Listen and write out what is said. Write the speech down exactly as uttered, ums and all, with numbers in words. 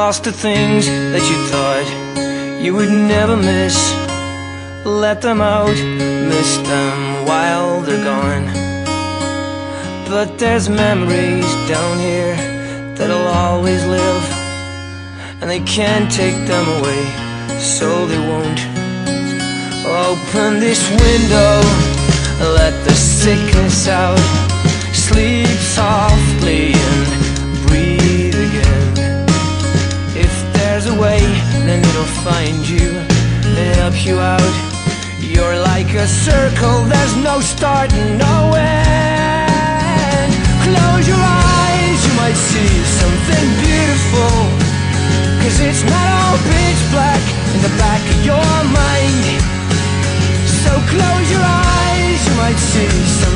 lost the things that you thought you would never miss. Let them out, miss them while they're gone. But there's memories down here that'll always live, and they can't take them away, so they won't. Open this window, let the sickness out. Sleep softly and breathe again. If there's a way, then it'll find you and help you out. You're like a circle, there's no start and no end. Close your eyes, you might see something beautiful, 'cause it's not all pitch black in the back of your mind. So close your eyes, you might see something